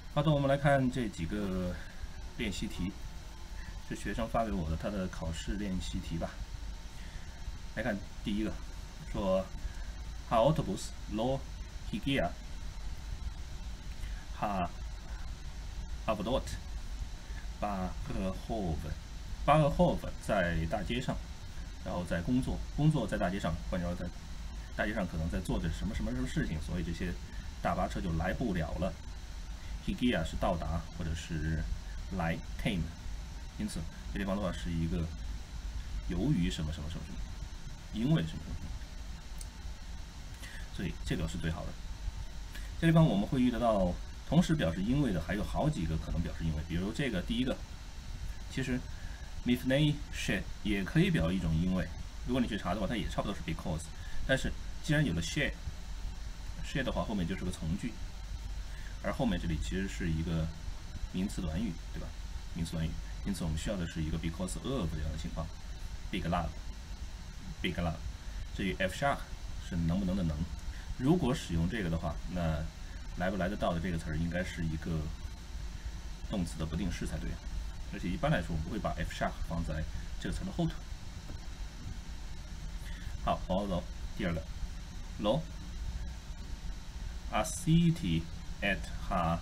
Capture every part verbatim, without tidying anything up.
好的，我们来看这几个练习题，是学生发给我的他的考试练习题吧。来看第一个，说 "Autobus lo higia ha avdot Bahnhof Bahnhof 在大街上，然后在工作，工作在大街上，换句话说，在大街上可能在做着什么什么什么事情，所以这些大巴车就来不了了。higia 是到达或者是来 came， 因此这地方的话是一个由于什么什么什么什么，因为什么什么什么，所以这个是最好的。这地方我们会遇得到同时表示因为的还有好几个可能表示因为，比如这个第一个，其实 mifnei she 也可以表一种因为，如果你去查的话，它也差不多是 because， 但是既然有了 she she 的话，后面就是个从句，而后面这里其实是一个名词短语，对吧？名词短语，因此我们需要的是一个 because of 这样的情况 ，big love big love。至于 F sharp 是能不能的能，如果使用这个的话，那来不来得到的这个词儿应该是一个动词的不定式才对，而且一般来说我们不会把 F sharp 放在这个词的后头。好，往后走，第二个 lo a city at ha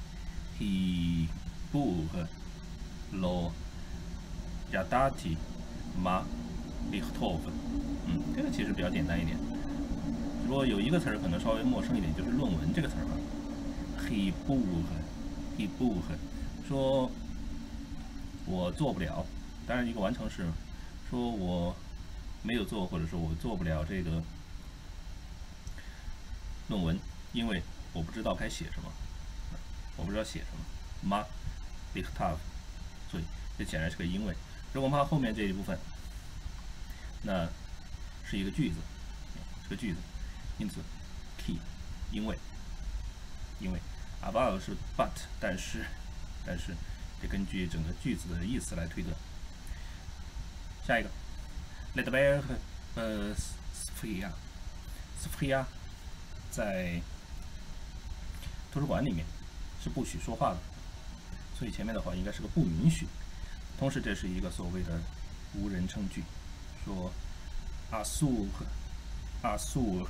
hibuh lo yadati ma lihtov。嗯，这个其实比较简单一点。如果有一个词儿可能稍微陌生一点，就是论文这个词儿吧。hibuh hibuh 说我做不了，当然一个完成式，说我没有做，或者说我做不了这个论文，因为我不知道该写什么，我不知道写什么。ma likhtav， 所以这显然是个因为。如果我们看后面这一部分，那是一个句子，是个句子，因此 key 因为因为 above 是 but 但是但是得根据整个句子的意思来推断。下一个 Ledbetter 呃 Sophia Sophia 在图书馆里面是不许说话的，所以前面的话应该是个不允许。同时这是一个所谓的无人称句，说 asur asur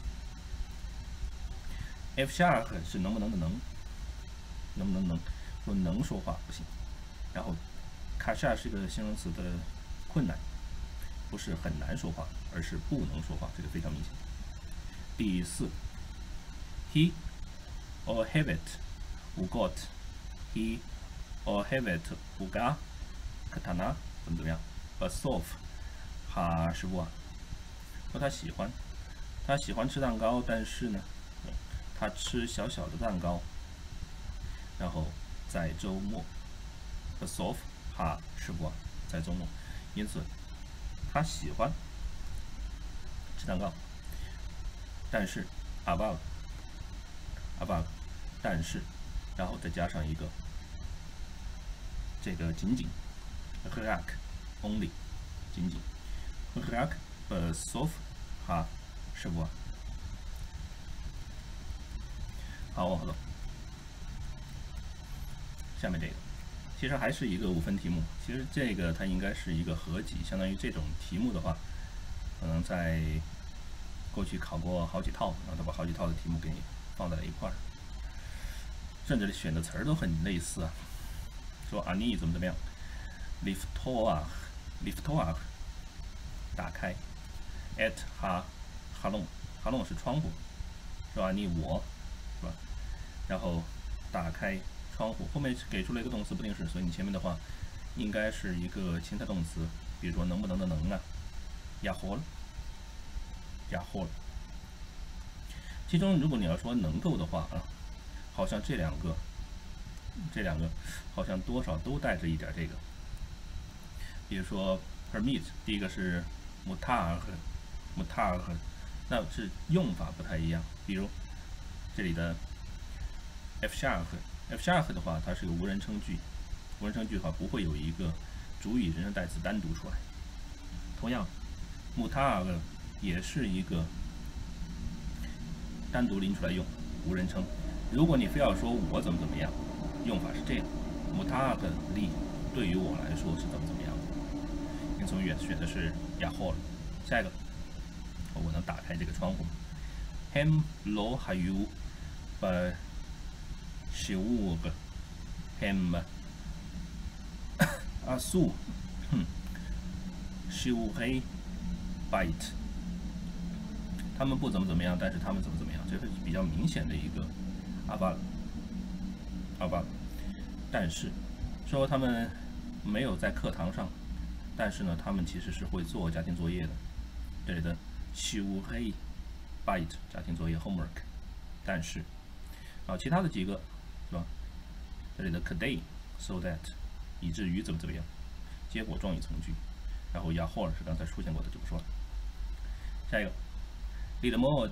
F sharp 是能不能的能，能不能能，说能说话不行。然后 kasha 是个形容词的困难，不是很难说话，而是不能说话，这个非常明显。第四 he or hevet ugot he or hevet uga katana 怎么怎么样 basof ha shvua 说他喜欢他喜欢吃蛋糕，但是呢他吃小小的蛋糕，然后在周末 basof ha shvua 在周末，因此他喜欢吃蛋糕，但是 above above 但是，然后再加上一个这个仅仅 רק only 仅仅 רק בסוף השבוע。好，往后走。下面这个其实还是一个五分题目，其实这个它应该是一个合集，相当于这种题目的话，可能在过去考过好几套，然后他把好几套的题目给你放在了一块儿，甚至选的词儿都很类似啊。说啊你怎么怎么样 ，liftoah liftoah 打开 ，at ha halon halon 是窗户，是吧？你我是吧？然后打开窗户，后面给出了一个动词不定式，所以你前面的话应该是一个情态动词，比如说能不能的能啊 ，yahol yahol。其中如果你要说能够的话啊，好像这两个这两个好像多少都带着一点这个，比如说 permit， 第一个是 mutar mutar， 那是用法不太一样，比如这里的 F sharp F sharp 的话，它是个无人称句，无人称句的话不会有一个主语人称代词单独出来。同样 mutar 也是一个单独拎出来用无人称， 如果你非要说我怎么怎么样，用法是这样 m u t a g li 对于我来说是怎么怎么样的。因此我们选选的是 Yahoo。下一个，我能打开这个窗户吗 ？Hem lo hayu ba shiug hem asu shiuhei bite。他们不怎么怎么样，但是他们怎么怎么样，这是比较明显的一个阿巴阿巴。但是说他们没有在课堂上，但是呢，他们其实是会做家庭作业的。这里的 shiuhei bite 家庭作业 homework。但是啊，其他的几个是吧？这里的 kday so that 以至于怎么怎么样，结果状语从句。然后 Yahoo 是刚才出现过的，就不说了。下一个 lilmod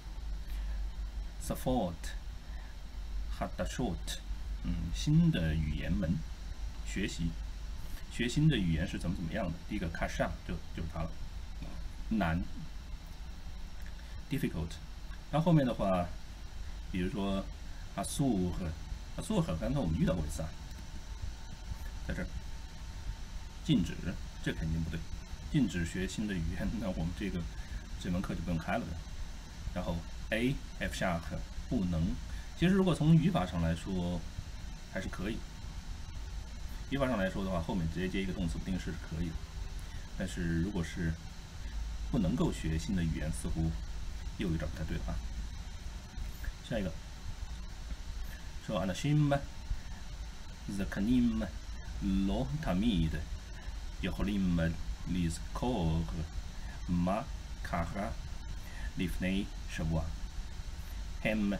support hadashot， 嗯，新的语言门学习，学新的语言是怎么怎么样的？第一个 kasha 就就是它了，难 difficult。然后后面的话，比如说 asur asur 刚才我们遇到过一次啊，在这儿禁止，这肯定不对，禁止学新的语言，那我们这个这门课就不用开了呗。然后 a f shark 不能，其实如果从语法上来说还是可以，语法上来说的话，后面直接接一个动词不定式是可以的。但是如果是不能够学新的语言，似乎又有点不太对了啊。下一个说 אנשים זקנים לא תמיד יכולים לזכור מה קרה לפני שבוע. הם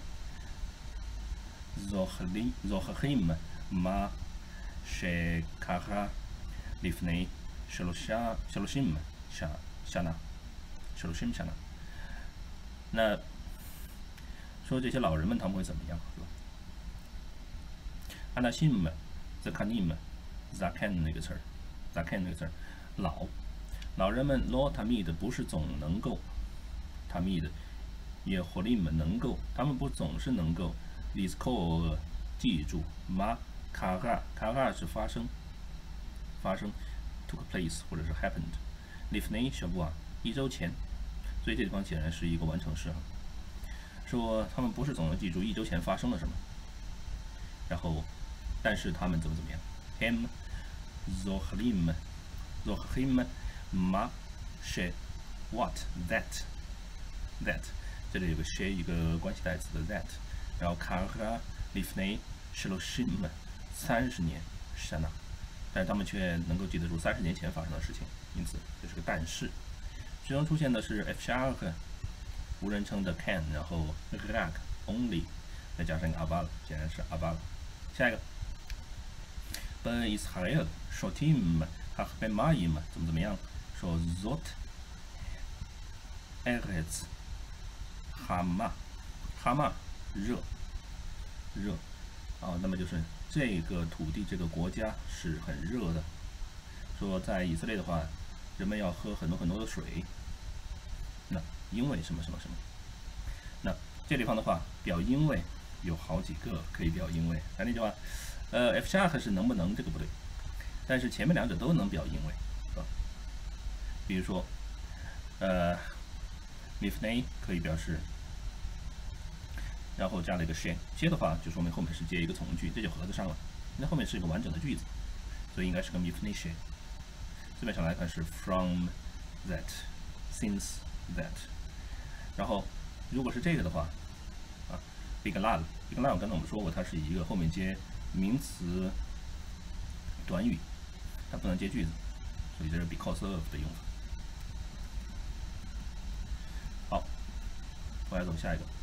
זוכרים מה שקרה לפני שלושים שנה. שלושים שנה. 那说这些老人们他们会怎么样，是吧？ אנשים זקנים zaken 那个词儿 zaken 那个词儿，老老人们 lo tamid 不是总能够 tamid 也יכולים能够，他们不总是能够 lizkor 记住 ma kara kara 是发生发生 took place 或者是 happened לפני שבוע 一周前，所以这地方显然是一个完成式啊。说他们不是总能记住一周前发生了什么，然后但是他们怎么怎么样 ？Hem zochlim zochlim ma she what that that 这里有个 she 一个关系代词的 that， 然后 kara lifnei shloshim 三十年 shana， 但是他们却能够记得住三十年前发生的事情，因此这是个但是。最终出现的是 f shark 无人称的 can， 然后 rak only， 再加上一个 aval， 显然是 aval。下一个 בישראל שותים הרבה מים怎么怎么样？说 זאת ארץ חמה חמה热热啊，那么就是这个土地这个国家是很热的。说在以色列的话，人们要喝很多很多的水。那因为什么什么什么？那这地方的话，表因为有好几个可以表因为。咱那句话，呃 ，f shark 是能不能这个不对，但是前面两者都能表因为，是吧？比如说，呃 ，lifnei 可以表示，然后加了一个 she， she 的话就说明后面是接一个从句，这就合得上了。那后面是一个完整的句子，所以应该是个 lifnei she。字面上来看是 from that。Since that， 然后如果是这个的话，啊 ，biglan，biglan 刚才我们说过，它是一个后面接名词短语，它不能接句子，所以这是 because of 的用法。好，我来走下一个。